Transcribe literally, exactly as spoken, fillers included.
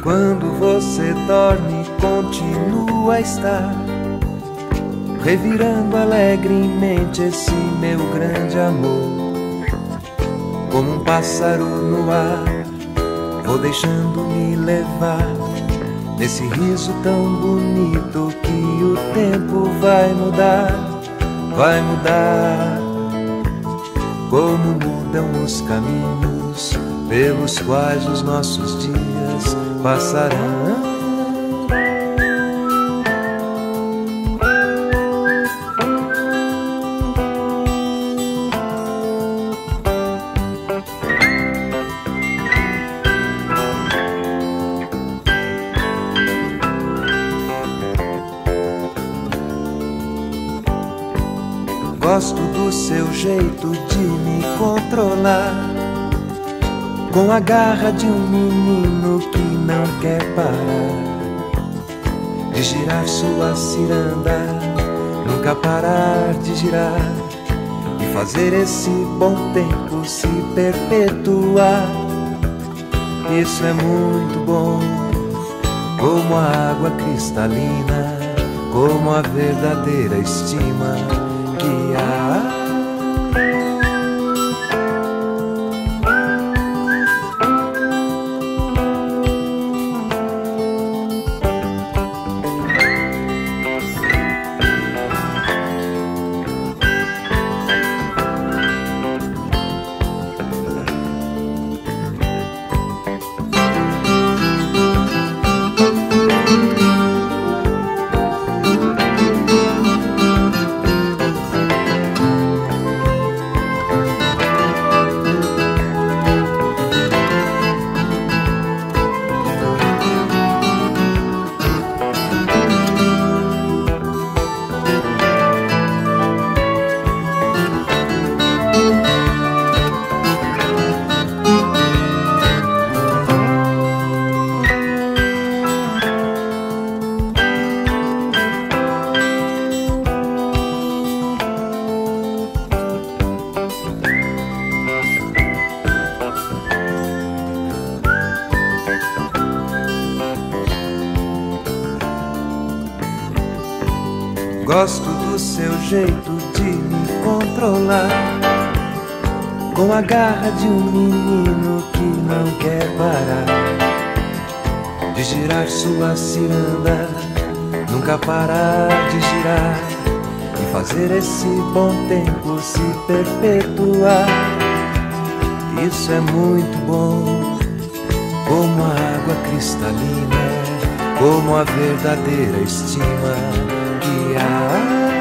Quando você dorme, continua a estar revirando alegremente esse meu grande amor. Como um pássaro no ar, vou deixando-me levar nesse riso tão bonito que o tempo vai mudar, vai mudar. Como mudam os caminhos pelos quais os nossos dias passarão. Gosto do seu jeito de me controlar, com a garra de um menino que não quer parar de girar sua ciranda, nunca parar de girar e fazer esse bom tempo se perpetuar. Isso é muito bom, como a água cristalina, como a verdadeira estima que há. Gosto do seu jeito de me controlar, com a garra de um menino que não quer parar de girar sua ciranda, nunca parar de girar e fazer esse bom tempo se perpetuar. Isso é muito bom, como a água cristalina, como a verdadeira estima que há.